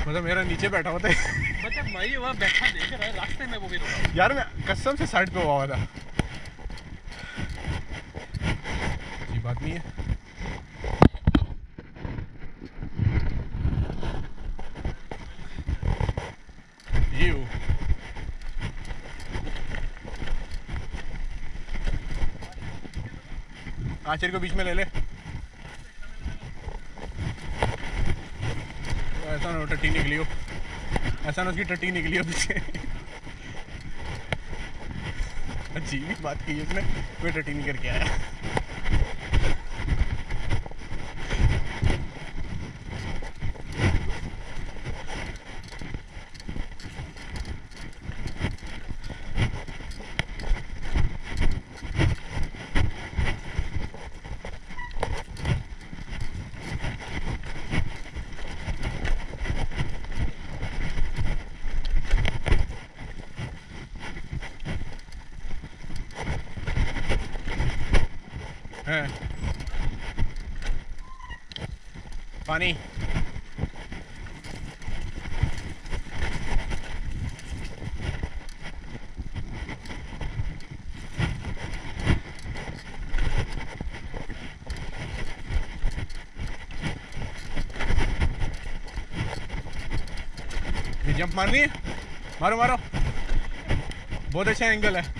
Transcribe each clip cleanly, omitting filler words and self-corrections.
मतलब मेरा नीचे बैठा होता है। मतलब मैं वहाँ बैठा देख रहा है रास्ते में, वो भी रुका। यार मैं कसम से साइड पे हुआ था। ये बात नहीं है। ये आचर को बीच में ले ले। ऐसा ना टट्टी निकली हो, ऐसा ना उसकी टट्टी निकली हो पीछे। अजीब ही बात की उसने, कोई टट्टी नहीं करके आया। है पानी। ये जंप मारनी है, मारो मारो, बहुत अच्छा एंगल है।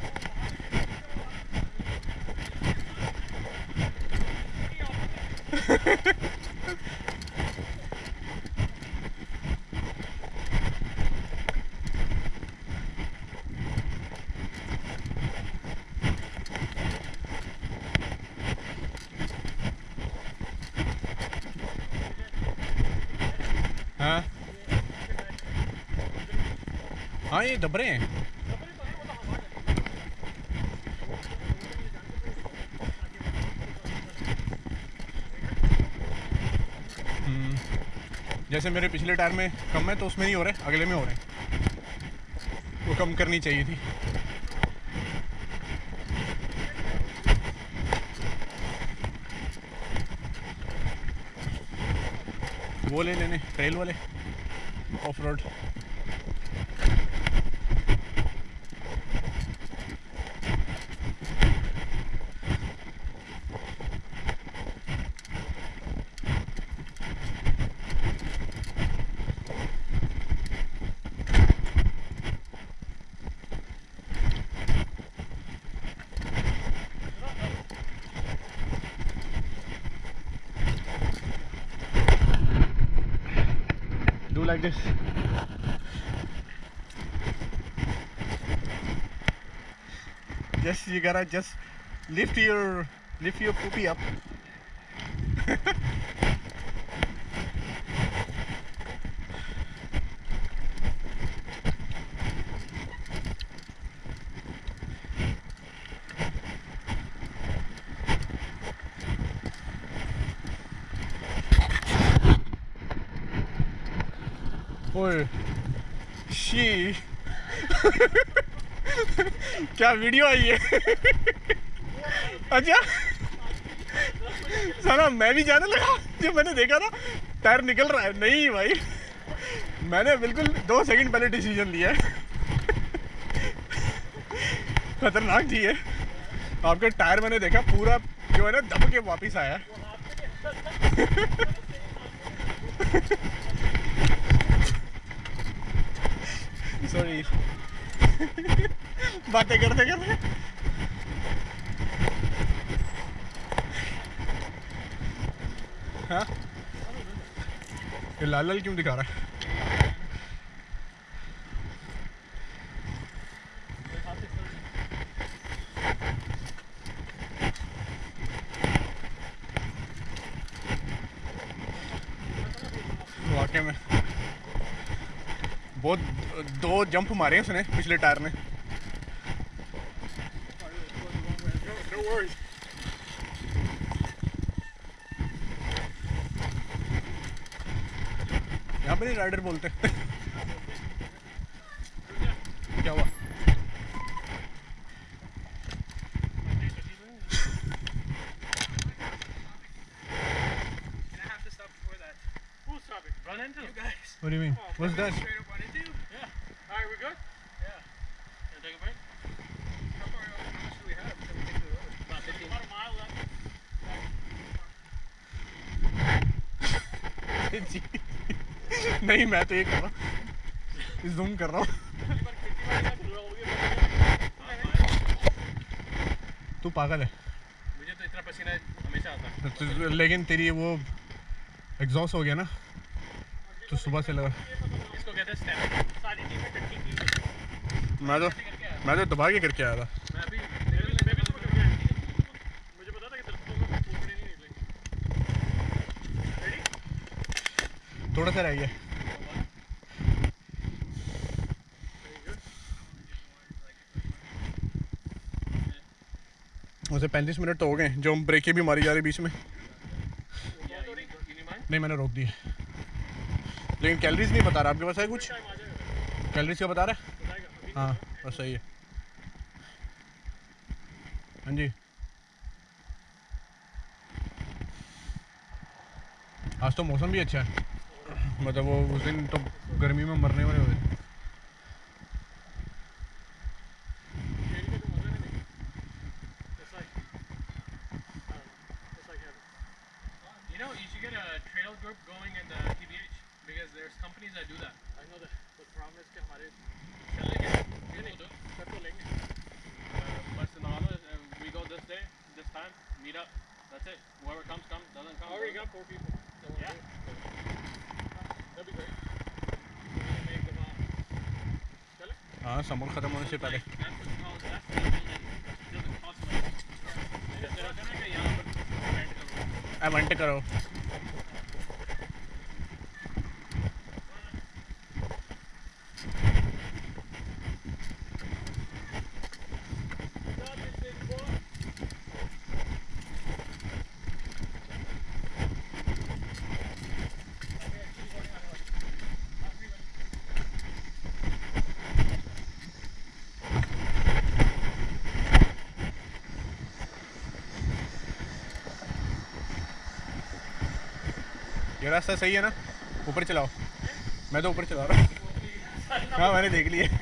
हाँ हाँ, ये डबरे हैं। जैसे मेरे पिछले टायर में कम है तो उसमें नहीं हो रहे, अगले में हो रहे हैं। वो कम करनी चाहिए थी। वो ले लेने ट्रेल वाले off road. Do like this. Just you gotta just lift your poopy up. ओए शी क्या वीडियो आई है। अच्छा साला मैं भी जाने लगा जब मैंने देखा ना टायर निकल रहा है। नहीं भाई, मैंने बिल्कुल 2 सेकंड पहले डिसीजन लिया है। खतरनाक थी है। आपका टायर मैंने देखा पूरा जो है ना दब के वापस आया। सॉरी बातें करते करते। हाँ ये लाल लाल क्यों दिखा रहा है? वाकई में बहुत 2 जंप मारे हैं उसने पिछले टायर में। यहाँ पे नहीं राइडर बोलते। क्या हुआ? Run into? guys. What do you mean? What's that? Straight up on into? Yeah. All right, we're good? Yeah. Can I take a break? How much do we have? Can we get to the road? About 15. About a mile left. नहीं मैं तो ये कर रहा हूँ, zoom कर रहा हूँ। तू पागल है। मुझे तो इतना पसीना हमेशा आता है। लेकिन तेरी वो एग्जॉस्ट हो गया ना, तो सुबह से लगा। इसको कहते हैं स्टैमिना। सारी टीमें टट्टी की। मैं तो दबा के करके आया था। मैं भी सुबह करके आया। मुझे पता था कि तेरे को ऊपर नहीं निकलेंगे। रेडी? थोड़ा सा रह गया। उसे 35 मिनट तो हो गए जो हम ब्रेकें भी मारी जा रही बीच में। नहीं मैंने रोक दी, लेकिन कैलोरीज नहीं बता रहा। आपके पास है कुछ कैलोरीज का बता रहा है? हाँ बस सही है। हाँ जी, आज तो मौसम भी अच्छा है, मतलब वो उस दिन तो गर्मी में मरने वाले हुए। You know, you should get a trail group going in the TBH because there's companies that do that. I know that, but the problem is कि हमारे चल लेंगे, कर तो लेंगे। But in all, we go this day, this time, meet up. That's it. Whoever comes, come. Doesn't come. Already got 4 people. Yeah. That'd be great. Make them चले? हाँ summer खत्म होने से पहले। इवेंट करो। ये रास्ता सही है ना? ऊपर चलाओ। मैं तो ऊपर चला रहा हूँ। हाँ मैंने देख लिया।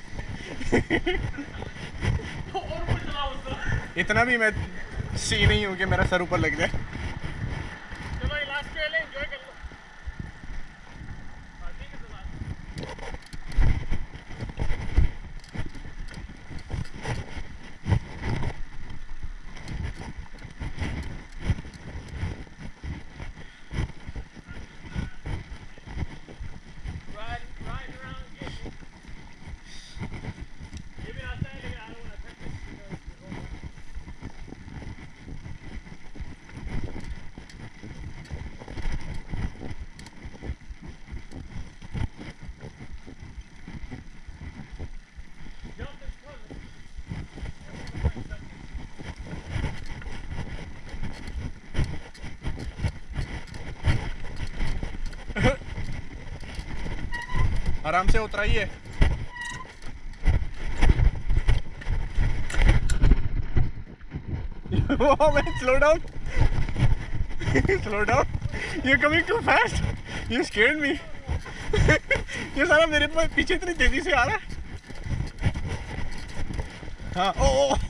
इतना भी मैं सी नहीं हूँ कि मेरा सर ऊपर लग जाए। चलो ये लास्ट ट्रेल है, एंजॉय कर लो। आराम से उतराइए। Slow down, slow down. You coming too fast, you scared me. ये सारा मेरे पीछे इतनी तेजी से आ रहा है। हाँ ओ